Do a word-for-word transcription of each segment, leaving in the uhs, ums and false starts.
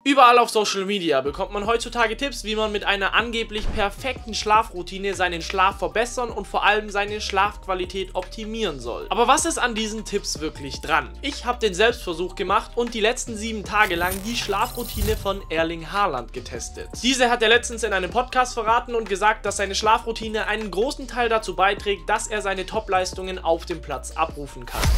Überall auf Social Media bekommt man heutzutage Tipps, wie man mit einer angeblich perfekten Schlafroutine seinen Schlaf verbessern und vor allem seine Schlafqualität optimieren soll. Aber was ist an diesen Tipps wirklich dran? Ich habe den Selbstversuch gemacht und die letzten sieben Tage lang die Schlafroutine von Erling Haaland getestet. Diese hat er letztens in einem Podcast verraten und gesagt, dass seine Schlafroutine einen großen Teil dazu beiträgt, dass er seine Topleistungen auf dem Platz abrufen kann.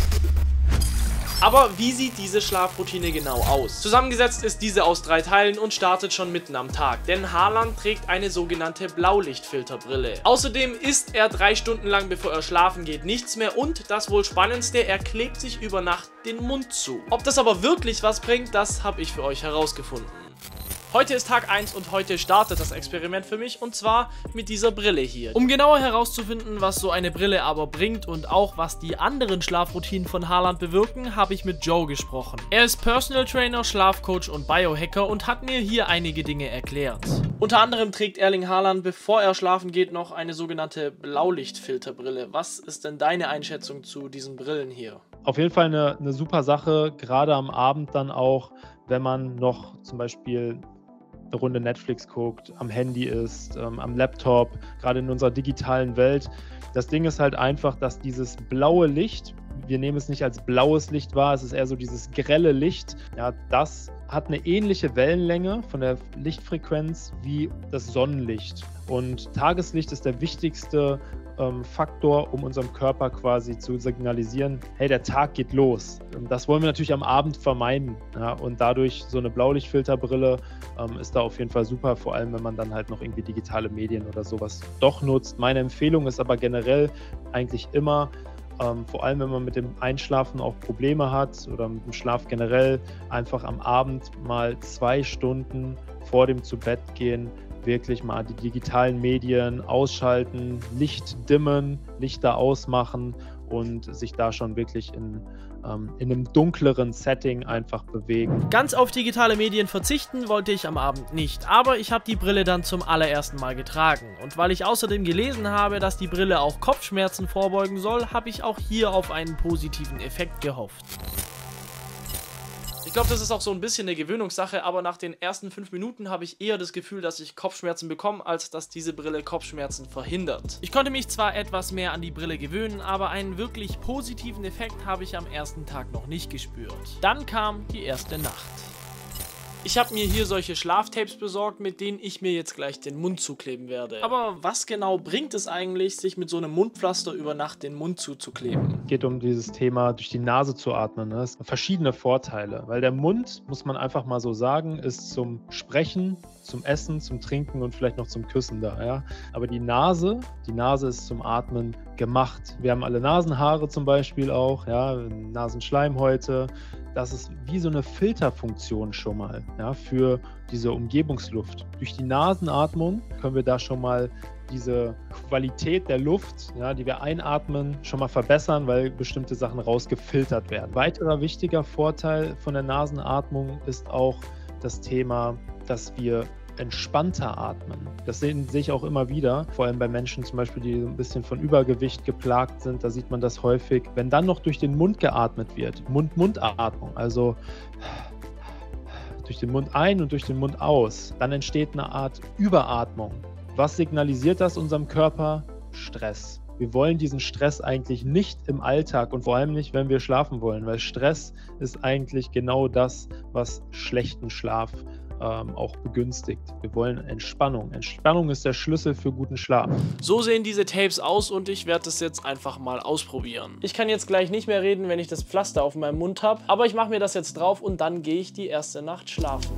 Aber wie sieht diese Schlafroutine genau aus? Zusammengesetzt ist diese aus drei Teilen und startet schon mitten am Tag, denn Haaland trägt eine sogenannte Blaulichtfilterbrille. Außerdem isst er drei Stunden lang, bevor er schlafen geht, nichts mehr und, das wohl spannendste, er klebt sich über Nacht den Mund zu. Ob das aber wirklich was bringt, das habe ich für euch herausgefunden. Heute ist Tag eins und heute startet das Experiment für mich und zwar mit dieser Brille hier. Um genauer herauszufinden, was so eine Brille aber bringt und auch was die anderen Schlafroutinen von Haaland bewirken, habe ich mit Joe gesprochen. Er ist Personal Trainer, Schlafcoach und Biohacker und hat mir hier einige Dinge erklärt. Unter anderem trägt Erling Haaland, bevor er schlafen geht, noch eine sogenannte Blaulichtfilterbrille. Was ist denn deine Einschätzung zu diesen Brillen hier? Auf jeden Fall eine, eine super Sache, gerade am Abend dann auch, wenn man noch zum Beispiel eine Runde Netflix guckt, am Handy ist, ähm, am Laptop, gerade in unserer digitalen Welt. Das Ding ist halt einfach, dass dieses blaue Licht, wir nehmen es nicht als blaues Licht wahr, es ist eher so dieses grelle Licht, ja, das hat eine ähnliche Wellenlänge von der Lichtfrequenz wie das Sonnenlicht. Und Tageslicht ist der wichtigste ähm, Faktor, um unserem Körper quasi zu signalisieren, hey, der Tag geht los. Und das wollen wir natürlich am Abend vermeiden. Ja? Und dadurch so eine Blaulichtfilterbrille ähm, ist da auf jeden Fall super, vor allem wenn man dann halt noch irgendwie digitale Medien oder sowas doch nutzt. Meine Empfehlung ist aber generell eigentlich immer, Ähm, vor allem, wenn man mit dem Einschlafen auch Probleme hat oder mit dem Schlaf generell, einfach am Abend mal zwei Stunden vor dem Zubettgehen wirklich mal die digitalen Medien ausschalten, Licht dimmen, Lichter ausmachen und sich da schon wirklich in, ähm, in einem dunkleren Setting einfach bewegen. Ganz auf digitale Medien verzichten wollte ich am Abend nicht, aber ich habe die Brille dann zum allerersten Mal getragen. Und weil ich außerdem gelesen habe, dass die Brille auch Kopfschmerzen vorbeugen soll, habe ich auch hier auf einen positiven Effekt gehofft. Ich glaube, das ist auch so ein bisschen eine Gewöhnungssache, aber nach den ersten fünf Minuten habe ich eher das Gefühl, dass ich Kopfschmerzen bekomme, als dass diese Brille Kopfschmerzen verhindert. Ich konnte mich zwar etwas mehr an die Brille gewöhnen, aber einen wirklich positiven Effekt habe ich am ersten Tag noch nicht gespürt. Dann kam die erste Nacht. Ich habe mir hier solche Schlaftapes besorgt, mit denen ich mir jetzt gleich den Mund zukleben werde. Aber was genau bringt es eigentlich, sich mit so einem Mundpflaster über Nacht den Mund zuzukleben? Es geht um dieses Thema, durch die Nase zu atmen. Das sind verschiedene Vorteile, weil der Mund, muss man einfach mal so sagen, ist zum Sprechen, zum Essen, zum Trinken und vielleicht noch zum Küssen da. Ja? Aber die Nase, die Nase ist zum Atmen gemacht. Wir haben alle Nasenhaare zum Beispiel auch, ja? Nasenschleimhäute. Das ist wie so eine Filterfunktion schon mal, ja, für diese Umgebungsluft. Durch die Nasenatmung können wir da schon mal diese Qualität der Luft, ja, die wir einatmen, schon mal verbessern, weil bestimmte Sachen rausgefiltert werden. Weiterer wichtiger Vorteil von der Nasenatmung ist auch das Thema, dass wir entspannter atmen. Das sehe ich auch immer wieder, vor allem bei Menschen zum Beispiel, die ein bisschen von Übergewicht geplagt sind, da sieht man das häufig. Wenn dann noch durch den Mund geatmet wird, Mund-Mund-Atmung, also durch den Mund ein und durch den Mund aus, dann entsteht eine Art Überatmung. Was signalisiert das unserem Körper? Stress. Wir wollen diesen Stress eigentlich nicht im Alltag und vor allem nicht, wenn wir schlafen wollen, weil Stress ist eigentlich genau das, was schlechten Schlaf Ähm, auch begünstigt. Wir wollen Entspannung. Entspannung ist der Schlüssel für guten Schlaf. So sehen diese Tapes aus und ich werde das jetzt einfach mal ausprobieren. Ich kann jetzt gleich nicht mehr reden, wenn ich das Pflaster auf meinem Mund habe, aber ich mache mir das jetzt drauf und dann gehe ich die erste Nacht schlafen.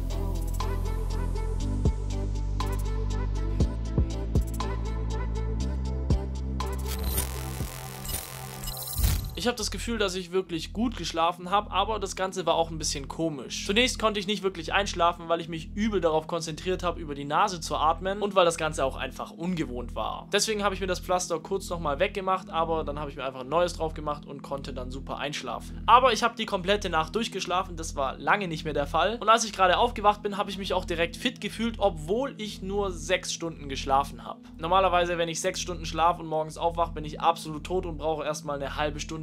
Ich habe das Gefühl, dass ich wirklich gut geschlafen habe, aber das Ganze war auch ein bisschen komisch. Zunächst konnte ich nicht wirklich einschlafen, weil ich mich übel darauf konzentriert habe, über die Nase zu atmen und weil das Ganze auch einfach ungewohnt war. Deswegen habe ich mir das Pflaster kurz nochmal weggemacht, aber dann habe ich mir einfach ein neues drauf gemacht und konnte dann super einschlafen. Aber ich habe die komplette Nacht durchgeschlafen, das war lange nicht mehr der Fall. Und als ich gerade aufgewacht bin, habe ich mich auch direkt fit gefühlt, obwohl ich nur sechs Stunden geschlafen habe. Normalerweise, wenn ich sechs Stunden schlafe und morgens aufwache, bin ich absolut tot und brauche erstmal eine halbe Stunde,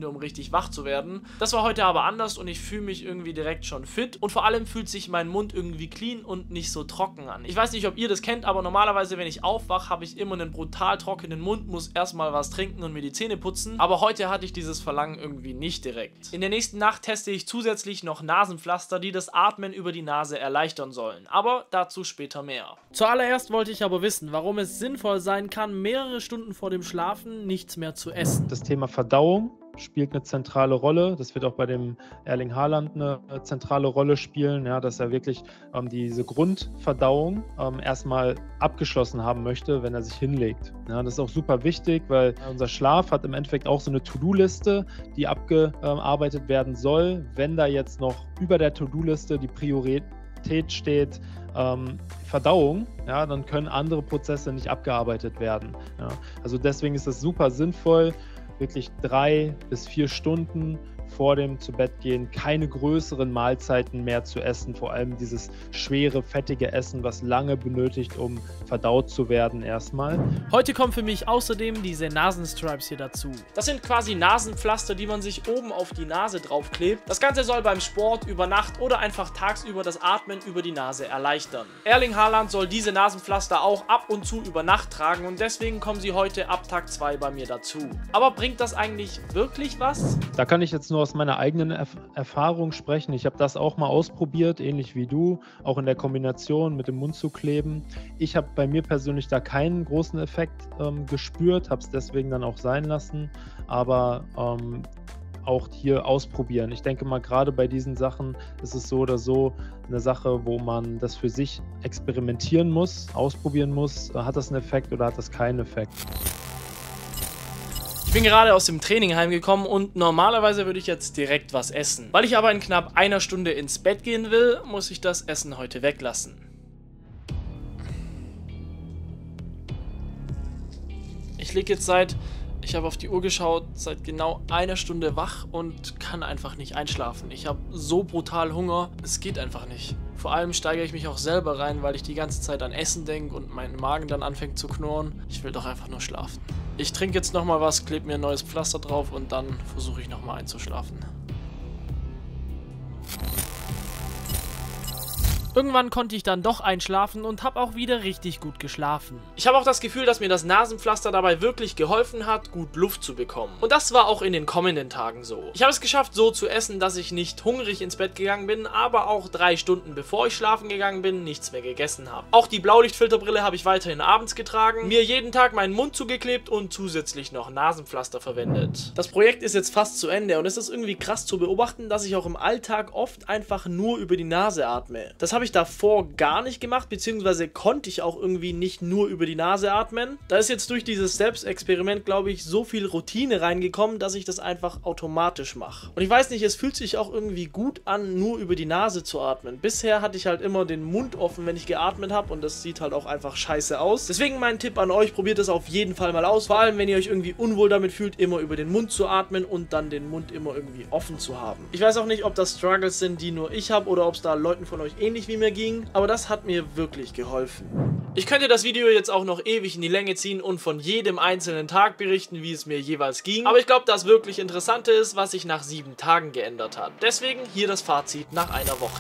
Stunde, um richtig wach zu werden. Das war heute aber anders und ich fühle mich irgendwie direkt schon fit und vor allem fühlt sich mein Mund irgendwie clean und nicht so trocken an. Ich weiß nicht, ob ihr das kennt, aber normalerweise, wenn ich aufwache, habe ich immer einen brutal trockenen Mund, muss erstmal was trinken und mir die Zähne putzen, aber heute hatte ich dieses Verlangen irgendwie nicht direkt. In der nächsten Nacht teste ich zusätzlich noch Nasenpflaster, die das Atmen über die Nase erleichtern sollen, aber dazu später mehr. Zuallererst wollte ich aber wissen, warum es sinnvoll sein kann, mehrere Stunden vor dem Schlafen nichts mehr zu essen. Das Thema Verdauung spielt eine zentrale Rolle. Das wird auch bei dem Erling Haaland eine zentrale Rolle spielen, ja, dass er wirklich ähm, diese Grundverdauung ähm, erstmal abgeschlossen haben möchte, wenn er sich hinlegt. Ja, das ist auch super wichtig, weil unser Schlaf hat im Endeffekt auch so eine To-Do-Liste, die abgearbeitet werden soll. Wenn da jetzt noch über der To-Do-Liste die Priorität steht, ähm, Verdauung, ja, dann können andere Prozesse nicht abgearbeitet werden. Ja. Also deswegen ist es super sinnvoll, wirklich drei bis vier Stunden vor dem Zubettgehen keine größeren Mahlzeiten mehr zu essen, vor allem dieses schwere, fettige Essen, was lange benötigt, um verdaut zu werden erstmal. Heute kommen für mich außerdem diese Nasenstripes hier dazu. Das sind quasi Nasenpflaster, die man sich oben auf die Nase draufklebt. Das Ganze soll beim Sport, über Nacht oder einfach tagsüber das Atmen über die Nase erleichtern. Erling Haaland soll diese Nasenpflaster auch ab und zu über Nacht tragen und deswegen kommen sie heute ab Tag zwei bei mir dazu. Aber bringt das eigentlich wirklich was? Da kann ich jetzt nur aus meiner eigenen Erf Erfahrung sprechen. Ich habe das auch mal ausprobiert, ähnlich wie du, auch in der Kombination mit dem Mund zu kleben. Ich habe bei mir persönlich da keinen großen Effekt ähm, gespürt, habe es deswegen dann auch sein lassen, aber ähm, auch hier ausprobieren. Ich denke mal, gerade bei diesen Sachen ist es so oder so eine Sache, wo man das für sich experimentieren muss, ausprobieren muss. Hat das einen Effekt oder hat das keinen Effekt? Ich bin gerade aus dem Training heimgekommen und normalerweise würde ich jetzt direkt was essen. Weil ich aber in knapp einer Stunde ins Bett gehen will, muss ich das Essen heute weglassen. Ich liege jetzt seit, ich habe auf die Uhr geschaut, seit genau einer Stunde wach und kann einfach nicht einschlafen. Ich habe so brutal Hunger, es geht einfach nicht. Vor allem steigere ich mich auch selber rein, weil ich die ganze Zeit an Essen denke und mein Magen dann anfängt zu knurren. Ich will doch einfach nur schlafen. Ich trinke jetzt nochmal was, klebe mir ein neues Pflaster drauf und dann versuche ich nochmal einzuschlafen. Irgendwann konnte ich dann doch einschlafen und habe auch wieder richtig gut geschlafen. Ich habe auch das Gefühl, dass mir das Nasenpflaster dabei wirklich geholfen hat, gut Luft zu bekommen. Und das war auch in den kommenden Tagen so. Ich habe es geschafft, so zu essen, dass ich nicht hungrig ins Bett gegangen bin, aber auch drei Stunden bevor ich schlafen gegangen bin, nichts mehr gegessen habe. Auch die Blaulichtfilterbrille habe ich weiterhin abends getragen, mir jeden Tag meinen Mund zugeklebt und zusätzlich noch Nasenpflaster verwendet. Das Projekt ist jetzt fast zu Ende und es ist irgendwie krass zu beobachten, dass ich auch im Alltag oft einfach nur über die Nase atme. Das habe ich davor gar nicht gemacht, beziehungsweise konnte ich auch irgendwie nicht nur über die Nase atmen. Da ist jetzt durch dieses Selbstexperiment, glaube ich, so viel Routine reingekommen, dass ich das einfach automatisch mache. Und ich weiß nicht, es fühlt sich auch irgendwie gut an, nur über die Nase zu atmen. Bisher hatte ich halt immer den Mund offen, wenn ich geatmet habe und das sieht halt auch einfach scheiße aus. Deswegen mein Tipp an euch, probiert das auf jeden Fall mal aus. Vor allem, wenn ihr euch irgendwie unwohl damit fühlt, immer über den Mund zu atmen und dann den Mund immer irgendwie offen zu haben. Ich weiß auch nicht, ob das Struggles sind, die nur ich habe oder ob es da Leuten von euch ähnlich wie mir ging, aber das hat mir wirklich geholfen. Ich könnte das Video jetzt auch noch ewig in die Länge ziehen und von jedem einzelnen Tag berichten, wie es mir jeweils ging, aber ich glaube, das wirklich Interessante ist, was sich nach sieben Tagen geändert hat. Deswegen hier das Fazit nach einer Woche.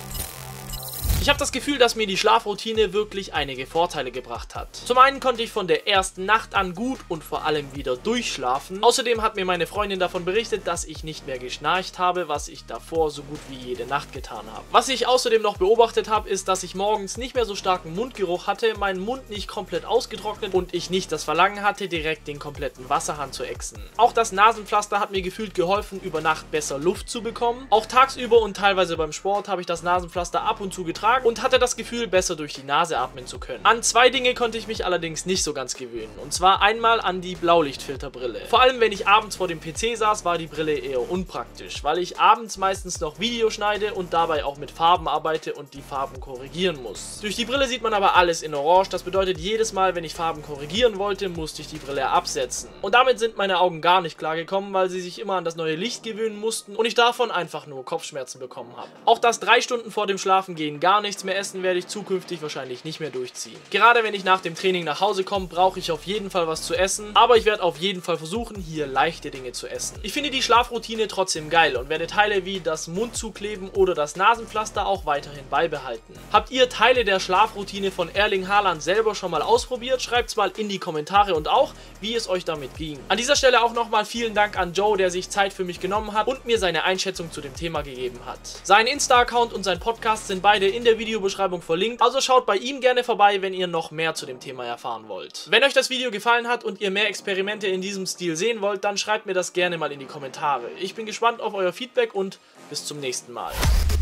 Ich habe das Gefühl, dass mir die Schlafroutine wirklich einige Vorteile gebracht hat. Zum einen konnte ich von der ersten Nacht an gut und vor allem wieder durchschlafen. Außerdem hat mir meine Freundin davon berichtet, dass ich nicht mehr geschnarcht habe, was ich davor so gut wie jede Nacht getan habe. Was ich außerdem noch beobachtet habe, ist, dass ich morgens nicht mehr so starken Mundgeruch hatte, mein Mund nicht komplett ausgetrocknet und ich nicht das Verlangen hatte, direkt den kompletten Wasserhahn zu ächzen. Auch das Nasenpflaster hat mir gefühlt geholfen, über Nacht besser Luft zu bekommen. Auch tagsüber und teilweise beim Sport habe ich das Nasenpflaster ab und zu getragen und hatte das Gefühl, besser durch die Nase atmen zu können. An zwei Dinge konnte ich mich allerdings nicht so ganz gewöhnen. Und zwar einmal an die Blaulichtfilterbrille. Vor allem, wenn ich abends vor dem P C saß, war die Brille eher unpraktisch, weil ich abends meistens noch Video schneide und dabei auch mit Farben arbeite und die Farben korrigieren muss. Durch die Brille sieht man aber alles in Orange. Das bedeutet, jedes Mal, wenn ich Farben korrigieren wollte, musste ich die Brille absetzen. Und damit sind meine Augen gar nicht klargekommen, weil sie sich immer an das neue Licht gewöhnen mussten und ich davon einfach nur Kopfschmerzen bekommen habe. Auch das drei Stunden vor dem Schlafengehen gar nichts mehr essen werde ich zukünftig wahrscheinlich nicht mehr durchziehen. Gerade wenn ich nach dem Training nach Hause komme, brauche ich auf jeden Fall was zu essen, aber ich werde auf jeden Fall versuchen, hier leichte Dinge zu essen. Ich finde die Schlafroutine trotzdem geil und werde Teile wie das Mundzukleben oder das Nasenpflaster auch weiterhin beibehalten. Habt ihr Teile der Schlafroutine von Erling Haaland selber schon mal ausprobiert? Schreibt's mal in die Kommentare und auch, wie es euch damit ging. An dieser Stelle auch nochmal vielen Dank an Joe, der sich Zeit für mich genommen hat und mir seine Einschätzung zu dem Thema gegeben hat. Sein Insta-Account und sein Podcast sind beide in der Videobeschreibung verlinkt, also schaut bei ihm gerne vorbei, wenn ihr noch mehr zu dem Thema erfahren wollt. Wenn euch das Video gefallen hat und ihr mehr Experimente in diesem Stil sehen wollt, dann schreibt mir das gerne mal in die Kommentare. Ich bin gespannt auf euer Feedback und bis zum nächsten Mal.